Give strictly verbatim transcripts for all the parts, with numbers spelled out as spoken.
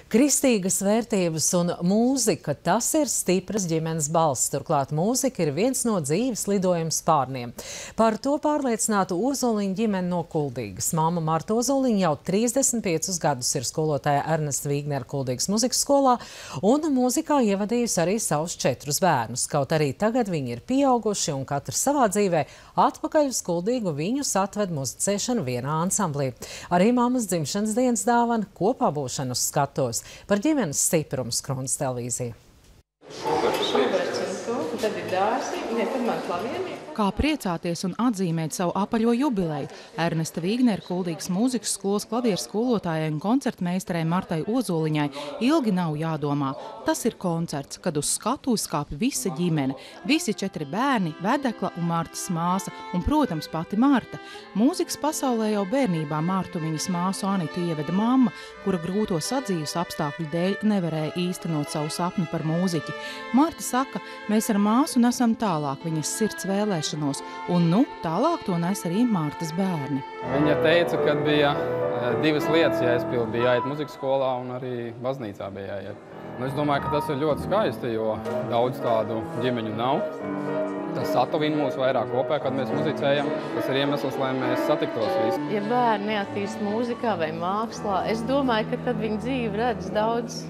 Kristīgas vērtības un mūzika – tas ir stipras ģimenes balss. Turklāt mūzika ir viens no dzīves lidojuma spārniem. Par to pārliecinātu Ozoliņa ģimene no Kuldīgas. Māma Marta Ozoliņa jau trīsdesmit piecus gadus ir skolotāja Ernesta Vīgnera Kuldīgas muzikas skolā un mūzikā ievadījusi arī savus četrus bērnus. Kaut arī tagad viņi ir pieauguši un katrs savā dzīvē atpakaļ uz Kuldīgu viņus atved muzicēšanu vienā ansamblī. Arī mammas dzimšanas dienas dāvana kopā būšanu uz skatuves. Par ģimenes stiprumu Skronas televīzija. Tad ir dārzi, ne, tad man klavieri. Kā priecāties un atzīmēt savu apaļo jubileju, Ernesta Vīgnera Kuldīgas mūzikas skolas klavieru skolotājai un koncertmeistarei Martai Ozoliņai ilgi nav jādomā. Tas ir koncerts, kad uz skatuves kāpj visa ģimene, visi četri bērni, Vedekla un Martas māsa un, protams, pati Marta. Mūzikas pasaulē jau bērnībā Martu viņas māsu Anitu ieveda mamma, kura grūto sadzīves apstākļu dēļ nevarēja īstenot savu sapni par mūziķi. Marta saka, mēs ar māsu nesam tālāk viņas sirds vēlēšanos, un nu tālāk to nes arī Martas bērni. Viņa teica, ka bija divas lietas jāizpild, bija jāiet muzikas skolā un arī baznīcā bija jāiet. Nu, es domāju, ka tas ir ļoti skaisti, jo daudz tādu ģimeņu nav. Tas satuvina mūs vairāk kopā, kad mēs muzicējam. Tas ir iemesls, lai mēs satiktos visi. Ja bērni neattīst mūzikā vai mākslā, es domāju, ka tad viņa dzīve redz daudz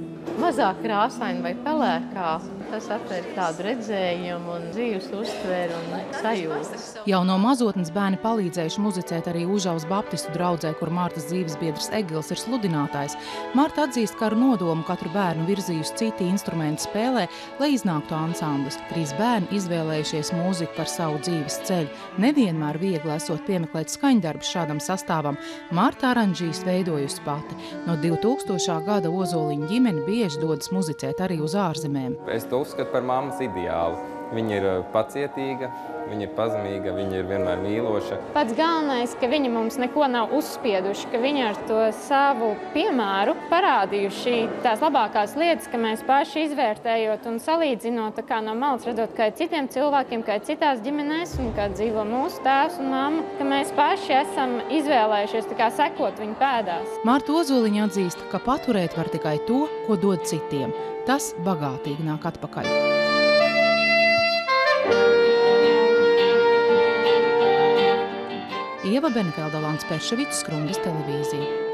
mazāk krāsaini vai pelēkā. Tas atver tādu redzējumu un dzīves uztveru un sajūtas. Jau no mazotnes bērni palīdzējuši muzicēt arī Užavas baptistu draudzē, kur Martas dzīvesbiedrs Egils ir sludinātājs. Marta atzīst, ka ar nodomu katru bērnu virzījusi citi instrumenti spēlē, lai iznāktu ansamblis. Trīs bērni izvēlējušies mūziku par savu dzīves ceļu. Nevienmēr viegli esot piemeklēt skaņdarbus šādam sastāvam. Marta aranžīs veidojusi pati. No divtūkstošā gada Ozoliņa ģimene bieži dodas muzicēt arī uz ārzemēm. Es to uzskatu par mammas ideālu. Viņa ir pacietīga, viņa ir pazemīga, viņa ir vienmēr mīloša. Pats galvenais, ka viņi mums neko nav uzspieduši, ka viņi ar to savu piemēru parādījuši tās labākās lietas, ka mēs paši izvērtējot un salīdzinot tā kā no malas, redzot, kā ir citiem cilvēkiem, kā ir citās ģimenēs un kā dzīvo mūsu tēvs un mamma, ka mēs paši esam izvēlējušies tā kā sekot viņu pēdās. Marta Ozoliņa atzīst, ka paturēt var tikai to, ko dod citiem. Tas bagātīgi nāk atpakaļ. Ieva Benefelda, Lants Perševics, Skronas televīzija.